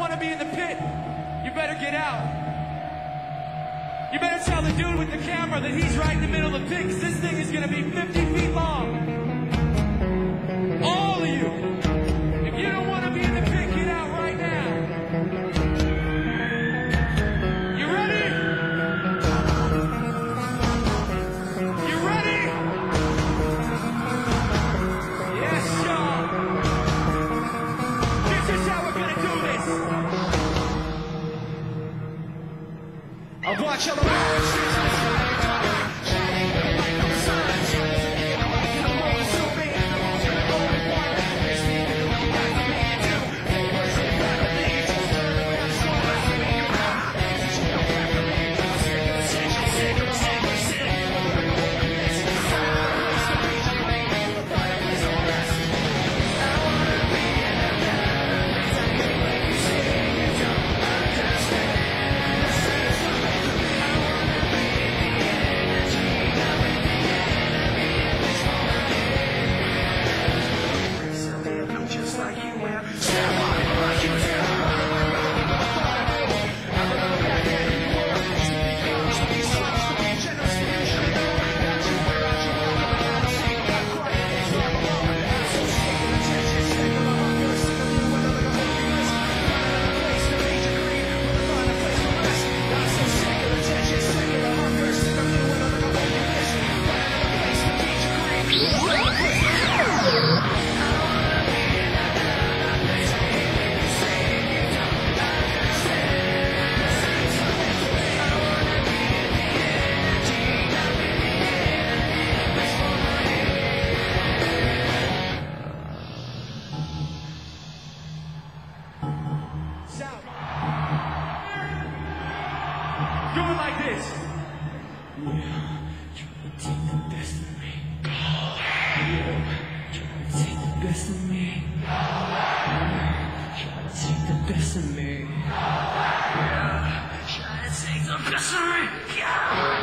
want to be in the pit, you better get out. You better tell the dude with the camera that he's right in the middle of the pit, because this thing is going to be 50 feet long. All of you, if you don't want to be in the pit, get out right now. You ready? You ready? Yes, y'all. This is how we're going to do this. I'll watch all the do it like this. Yeah, try to take the best of me. Yeah, try to take the best of me. Yeah, try to take the best of me. Yeah, try to take the best of me. Yeah.